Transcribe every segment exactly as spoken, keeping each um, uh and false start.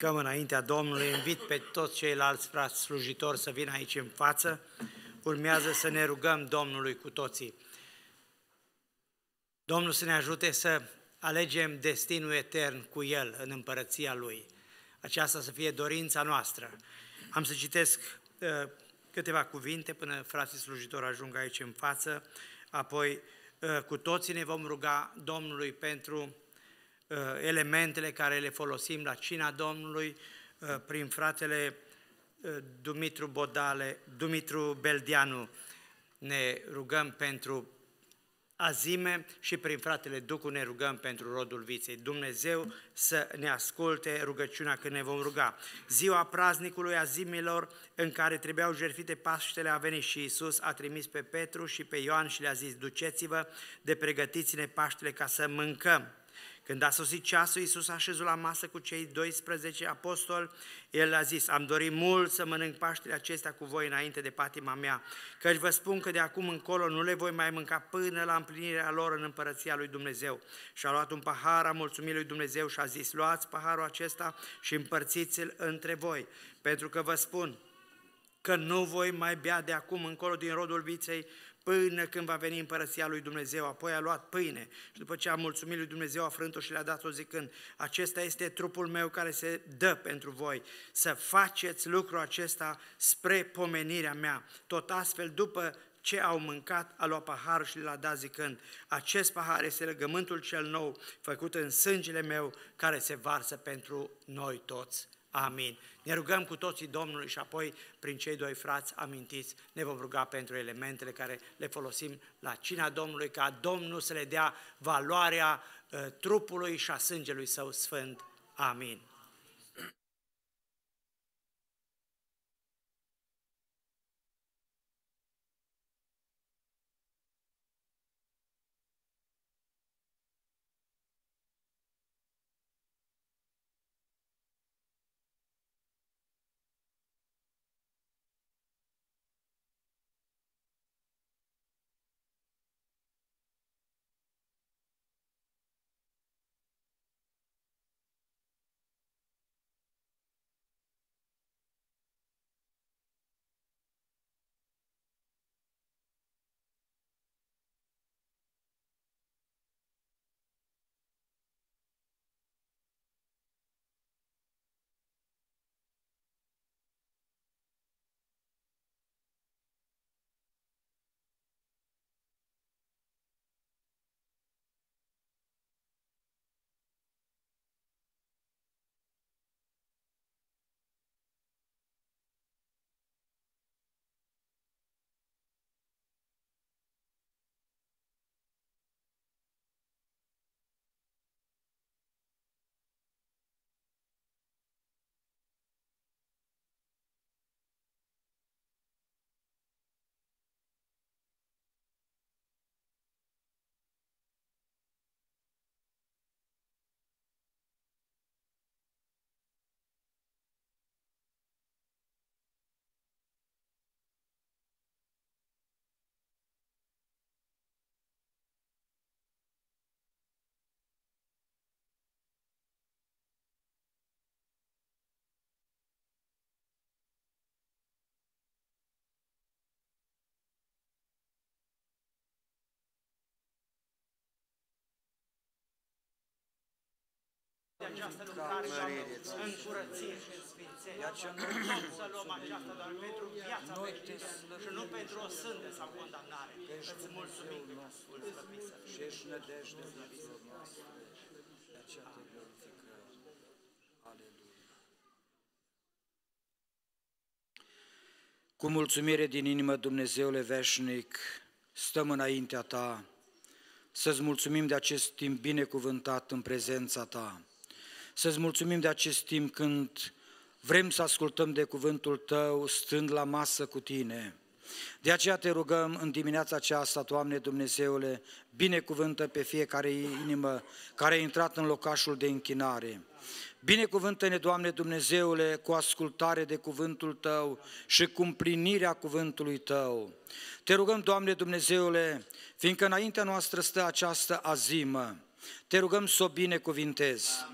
ridicăm înaintea Domnului, invit pe toți ceilalți frați slujitori să vină aici în față. Urmează să ne rugăm Domnului cu toții. Domnul să ne ajute să alegem destinul etern cu El în împărăția Lui. Aceasta să fie dorința noastră. Am să citesc uh, câteva cuvinte până frații slujitori ajung aici în față, apoi uh, cu toții ne vom ruga Domnului pentru uh, elementele care le folosim la cina Domnului, uh, prin fratele uh, Dumitru Bodale, Dumitru Beldeanu, ne rugăm pentru azime și prin fratele Ducu ne rugăm pentru rodul viței. Dumnezeu să ne asculte rugăciunea când ne vom ruga. Ziua praznicului azimilor în care trebuiau jertfite Paștele a venit și Iisus a trimis pe Petru și pe Ioan și le-a zis: duceți-vă de pregătiți-ne Paștele ca să mâncăm. Când a sosit ceasul, Iisus a șezut la masă cu cei doisprezece apostoli. El a zis: am dorit mult să mănânc Paștele acestea cu voi înainte de patima mea, căci vă spun că de acum încolo nu le voi mai mânca până la împlinirea lor în împărăția lui Dumnezeu. Și a luat un pahar, a mulțumit lui Dumnezeu și a zis: luați paharul acesta și împărțiți-l între voi, pentru că vă spun că nu voi mai bea de acum încolo din rodul viței până când va veni împărăția lui Dumnezeu. Apoi a luat pâine și după ce a mulțumit lui Dumnezeu a frânt-o și le-a dat-o zicând: acesta este trupul meu care se dă pentru voi, să faceți lucrul acesta spre pomenirea mea. Tot astfel, după ce au mâncat, a luat paharul și l-a dat zicând: acest pahar este legământul cel nou făcut în sângele meu, care se varsă pentru noi toți. Amin. Ne rugăm cu toții Domnului și apoi, prin cei doi frați amintiți, ne vom ruga pentru elementele care le folosim la cina Domnului, ca Domnul să le dea valoarea uh, trupului și a sângelui Său sfânt. Amin. De această lucrare în curăție și în sfințenie. Nu să luăm aceasta doar pentru viața veșnică și nu pentru o sândă sau condamnare. Îți mulțumim că te asculți, slăvit să fii. Și ești nădejde vieților noastre. De aceea te glorificăm. Aleluia. Cu mulțumire din inimă, Dumnezeule veșnic, stăm înaintea Ta să-ți mulțumim de acest timp binecuvântat în prezența Ta. Să-ți mulțumim de acest timp când vrem să ascultăm de cuvântul Tău stând la masă cu Tine. De aceea te rugăm în dimineața aceasta, Doamne Dumnezeule, binecuvântă pe fiecare inimă care a intrat în locașul de închinare. Binecuvântă-ne, Doamne Dumnezeule, cu ascultare de cuvântul Tău și cu împlinirea cuvântului Tău. Te rugăm, Doamne Dumnezeule, fiindcă înaintea noastră stă această azimă, te rugăm să o binecuvintezi.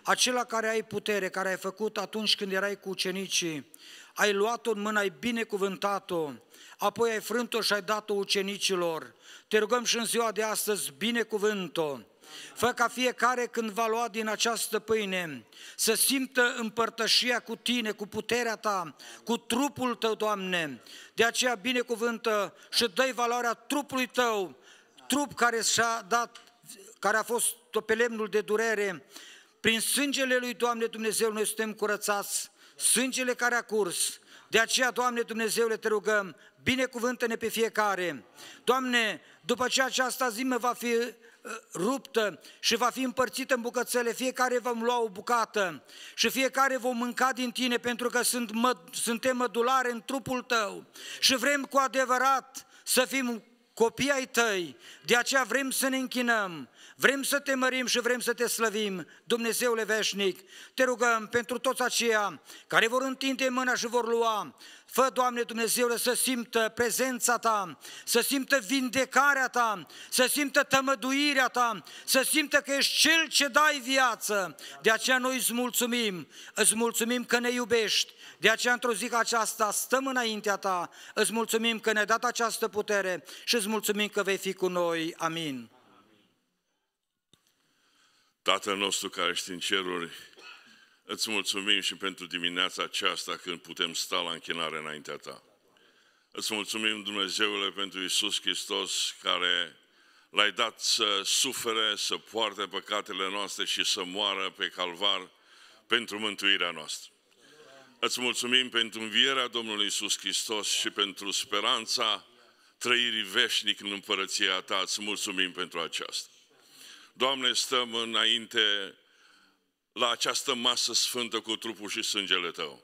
acela care ai putere, care ai făcut atunci când erai cu ucenicii, ai luat-o în mână, ai binecuvântat-o, apoi ai frânt-o și ai dat-o ucenicilor. Te rugăm și în ziua de astăzi, binecuvânt-o. Fă ca fiecare când va lua din această pâine să simtă împărtășia cu Tine, cu puterea Ta, cu trupul Tău, Doamne. De aceea binecuvântă și dă-i valoarea trupului Tău, trup care și-a dat, care a fost pe lemnul de durere. Prin sângele lui, Doamne Dumnezeu, noi suntem curățați, sângele care a curs. De aceea, Doamne Dumnezeule, te rugăm, binecuvântă-ne pe fiecare. Doamne, după ce această zime va fi ruptă și va fi împărțită în bucățele, fiecare vom lua o bucată și fiecare vom mânca din Tine, pentru că sunt mă, suntem mădulare în trupul Tău și vrem cu adevărat să fim copii ai Tăi. De aceea vrem să ne închinăm, vrem să Te mărim și vrem să Te slăvim, Dumnezeule veșnic. Te rugăm pentru toți aceia care vor întinde mâna și vor lua. Fă, Doamne Dumnezeule, să simtă prezența Ta, să simtă vindecarea Ta, să simtă tămăduirea Ta, să simtă că ești Cel ce dai viață. De aceea noi îți mulțumim, îți mulțumim că ne iubești. De aceea într-o zi ca aceasta stăm înaintea Ta, îți mulțumim că ne-ai dat această putere și îți mulțumim că vei fi cu noi. Amin. Tatăl nostru care ești în ceruri, îți mulțumim și pentru dimineața aceasta când putem sta la închinare înaintea Ta. Îți mulțumim, Dumnezeule, pentru Iisus Hristos, care L-ai dat să sufere, să poarte păcatele noastre și să moară pe calvar pentru mântuirea noastră. Îți mulțumim pentru învierea Domnului Iisus Hristos și pentru speranța trăirii veșnic în împărăția Ta. Îți mulțumim pentru aceasta. Doamne, stăm înainte la această masă sfântă cu trupul și sângele Tău.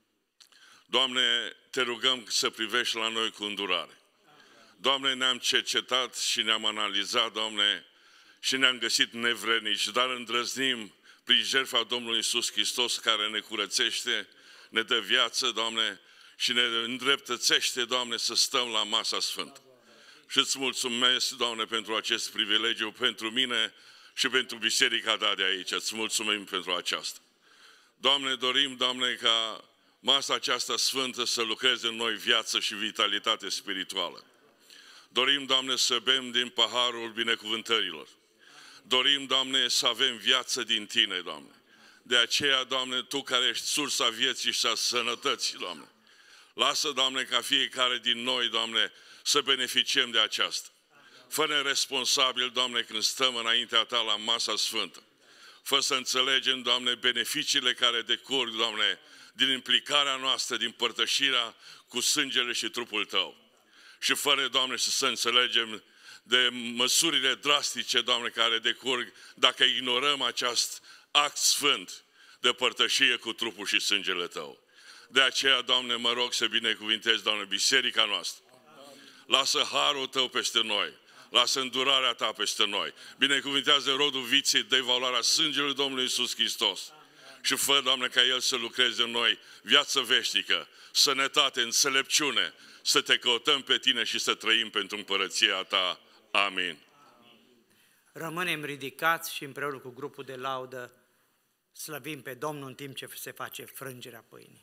Doamne, Te rugăm să privești la noi cu îndurare. Doamne, ne-am cercetat și ne-am analizat, Doamne, și ne-am găsit nevrednici, dar îndrăznim prin jertfa Domnului Iisus Hristos care ne curățește, ne dă viață, Doamne, și ne îndreptățește, Doamne, să stăm la masa sfântă. Și îți mulțumesc, Doamne, pentru acest privilegiu, pentru mine și pentru biserica Ta de aici. Îți mulțumim pentru aceasta. Doamne, dorim, Doamne, ca masa aceasta sfântă să lucreze în noi viață și vitalitate spirituală. Dorim, Doamne, să bem din paharul binecuvântărilor. Dorim, Doamne, să avem viață din Tine, Doamne. De aceea, Doamne, Tu care ești sursa vieții și a sănătății, Doamne, lasă, Doamne, ca fiecare din noi, Doamne, să beneficiem de aceasta. Fă-ne responsabil, Doamne, când stăm înaintea Ta la masa sfântă. Fă să înțelegem, Doamne, beneficiile care decurg, Doamne, din implicarea noastră, din părtășirea cu sângele și trupul Tău. Și fă-ne, Doamne, să, să înțelegem de măsurile drastice, Doamne, care decurg dacă ignorăm acest act sfânt de părtășie cu trupul și sângele Tău. De aceea, Doamne, mă rog să binecuvintezi, Doamne, biserica noastră. Lasă harul Tău peste noi. Lasă îndurarea Ta peste noi. Binecuvintează rodul viței, dă-i valoarea sângelui Domnului Iisus Hristos. Și fă, Doamne, ca El să lucreze în noi viață veșnică, sănătate, înțelepciune, să Te căutăm pe Tine și să trăim pentru împărăția Ta. Amin. Rămânem ridicați și împreună cu grupul de laudă slăvim pe Domnul în timp ce se face frângerea pâinii.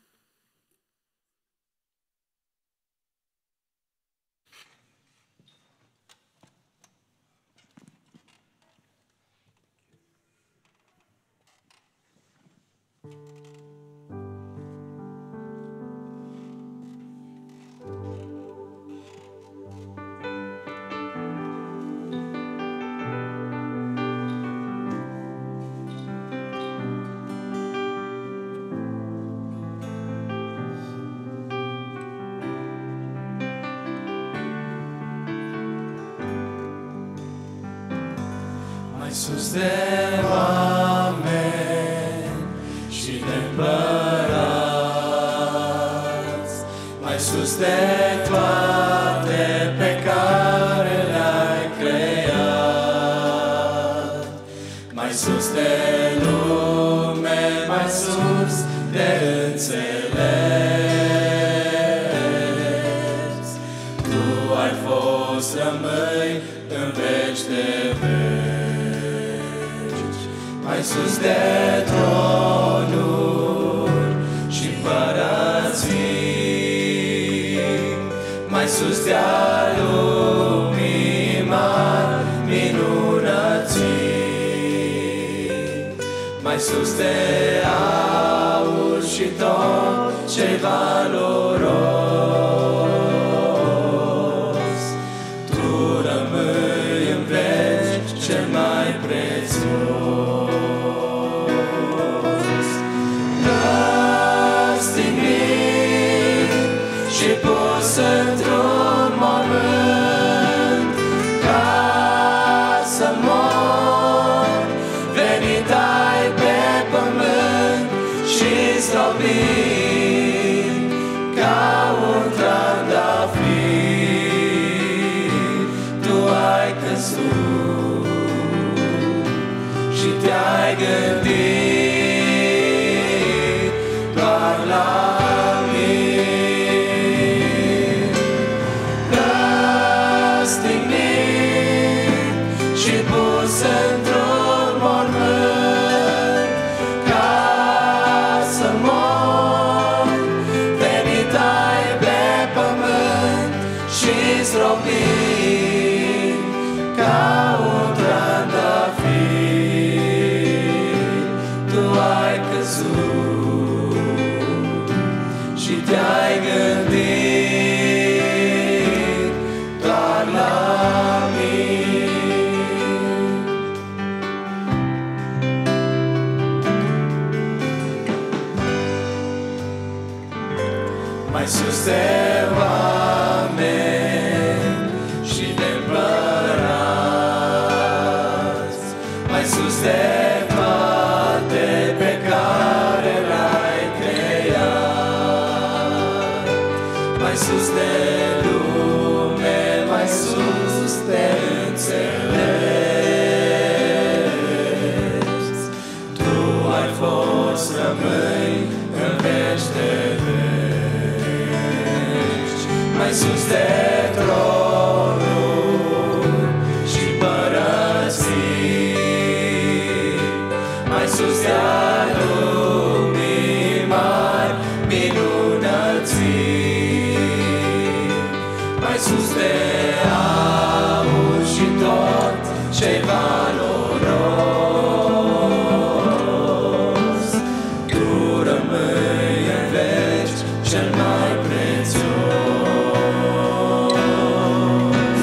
Mai sus de oameni și de împărați, mai sus de toate pe care le-ai creat, mai sus de lume, mai sus de înțeles. Tu ai fost, rămâi în veci de veci. Mai mai sus de tronuri și împărății, mai sus de-a lumii mari minunății, mai sus de aur și tot ce-i valoros. Tu rămâi în veci cel mai prețios. Răstignit și pus într-un mormânt ca să mor, venit ai pe pământ și zdrobit ca un trandafir. Tu ai căzut și te-ai gândit doar la mine. Răstignit și pus într-un mormânt ca să mor, venit ai pe pământ și zdrobit ca un trandafir. Tu ai căzut și te-ai gândit doar la mine. Mai sus de oameni și de împărați, mai sus de toate pe care l-ai creat, mai sus de lume, mai sus de înțeles. Tu ai fost, rămâi în veci de veci, mai sus de tronuri și împărății, mai sus de-a lumii mari minunății, mai sus de aur și tot ce-i valoros. Tu rămâi în veci cel mai prețios.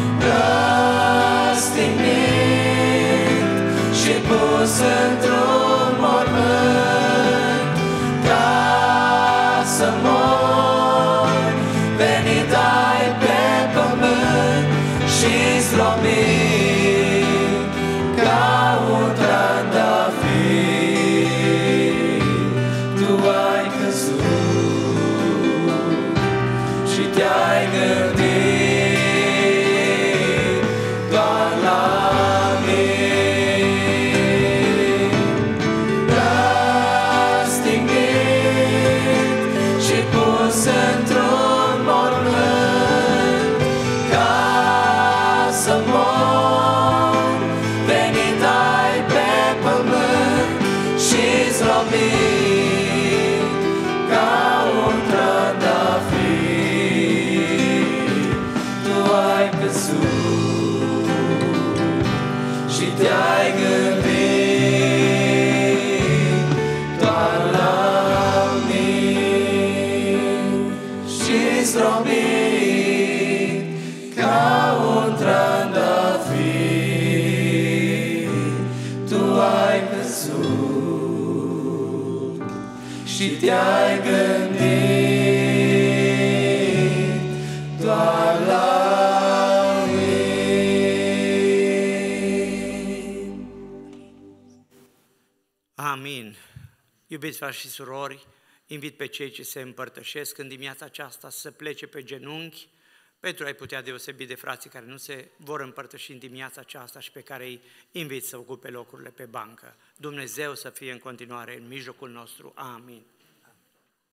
Răstignit și pus într-un mormânt ca să mor, venit ai pe pământ și zdrobit ca un trandafir. Tu ai căzut și te-ai gândit doar la mine. Răstignit și pus într-un mormânt ca să mor, venit ai pe pământ și zdrobit ca un trandafir. Tu ai căzut și te-ai gândit doar la mine și zdrobit ca un trandafir. Tu ai căzut și te-ai gândit doar la mine. Amin. Iubiți frați și surori, invit pe cei ce se împărtășesc în dimineața aceasta să plece pe genunchi pentru a-i putea deosebi de frații care nu se vor împărtăși în dimineața aceasta și pe care îi invit să ocupe locurile pe bancă. Dumnezeu să fie în continuare în mijlocul nostru. Amin.